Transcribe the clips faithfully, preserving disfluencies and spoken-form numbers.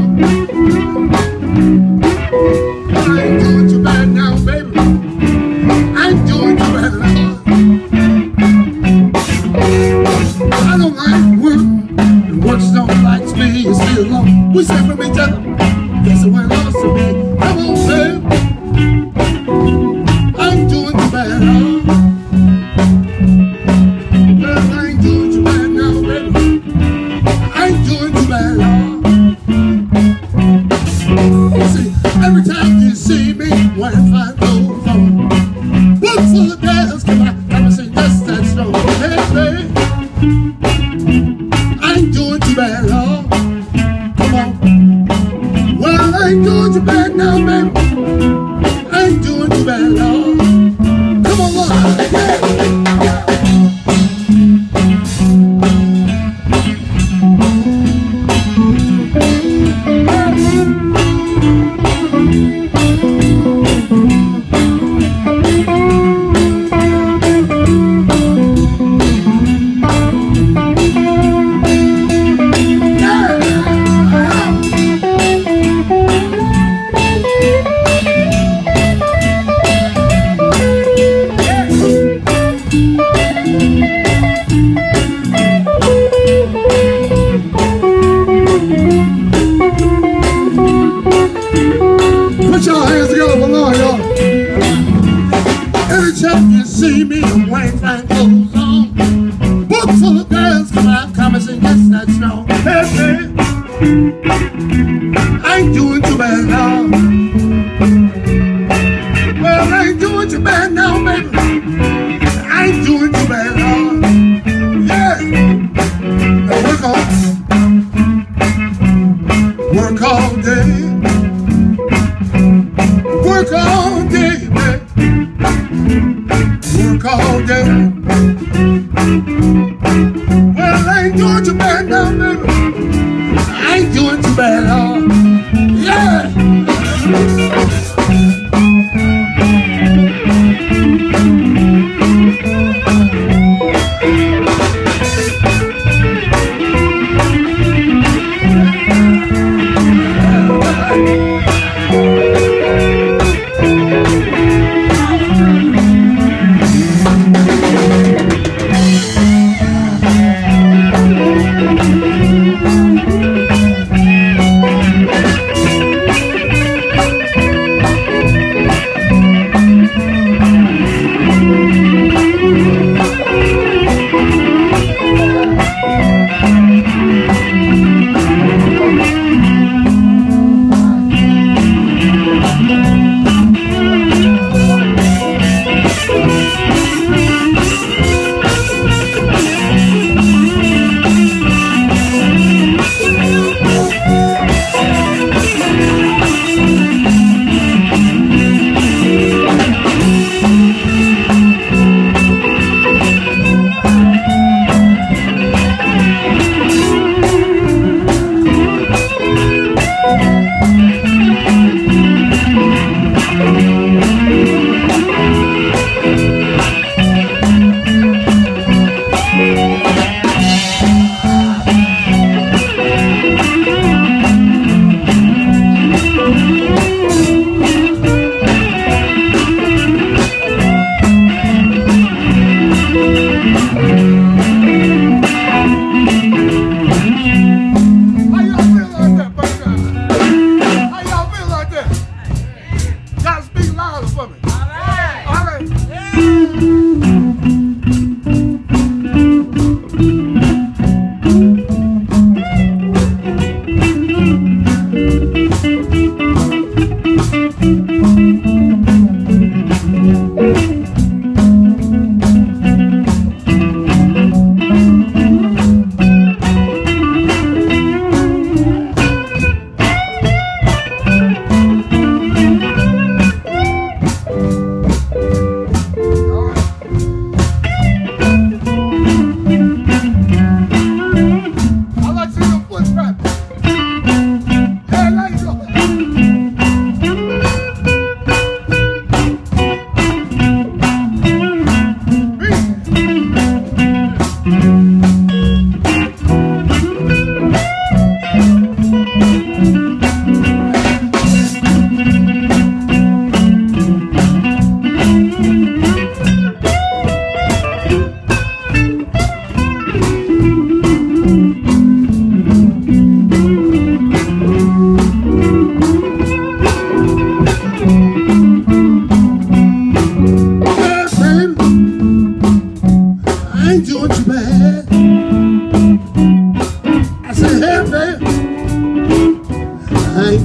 We say from each other, this is what loves to be. Come on, babe. I'm doing too bad, huh? Well, I ain't doing too bad now, baby. I ain't doing too bad, huh? You see, every time you see me, wearing fine clothes on, books full of girls, come on, come and say, yes, that's no. Hey, babe, I ain't doing too bad, huh? I ain't doing too bad now, baby. I ain't doing too bad, Lord. Come on, Lord. Put your hands together for Lord, y'all. Every time you see me, I'm wearing fine clothes on. Book full of girls come out, come and say, yes, that's no. Hey, hey. I ain't doing too bad now. Well, I ain't doing too bad now, baby. I ain't doing too bad now. Yeah. Now work on. Work all day. Work all day, baby. Work all day. Well, I ain't doing too bad now, baby. I ain't doing too bad, oh. Yeah.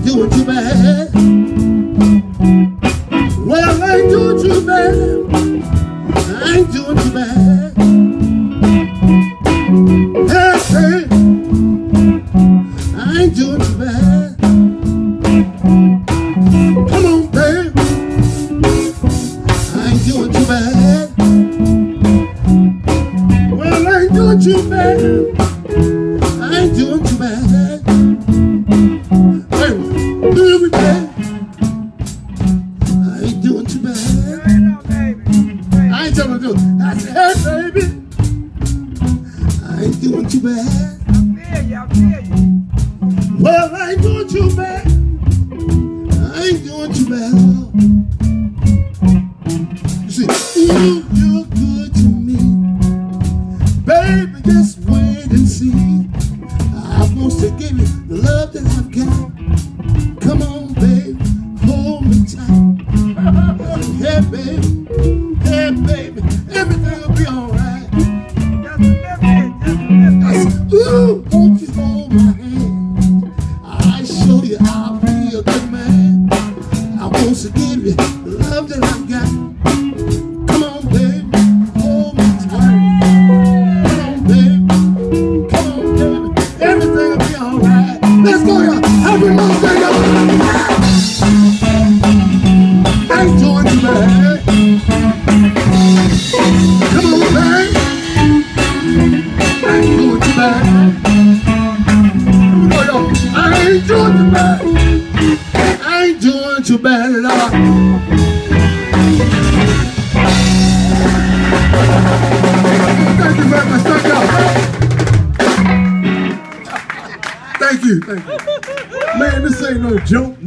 doing too bad. Well, I ain't doing too bad. I ain't doing too bad. Hey, hey, I ain't doing too bad. Come on, babe. I ain't doing too bad. Well, I ain't doing too bad. I ain't doing too bad. Hey, baby, baby. I ain't doing too bad. I ain't telling you. I said, hey, baby. I ain't doing too bad. Well, I ain't doing too bad. I ain't doing too bad. You see, ooh, you're good to me. Baby, just wait and see. I want to give you the love that I've got. Come on, baby, hold me tight. Hey, baby, hey, baby, everything will be alright. I said, ooh, won't you hold my hand? I show you I'll be a good man. I want to give you the love that I've got. Come on, baby, hold me tight. Come on, baby, come on, baby, everything will be alright. Let's go, y'all. Happy birthday, y'all. I ain't doing too bad. Come on, baby. I ain't doing too bad. Come on, y'all. I ain't doing too bad. I ain't doing too bad at all. Thank you very much. Thank y'all. Thank you. Thank you. Man, this ain't no joke.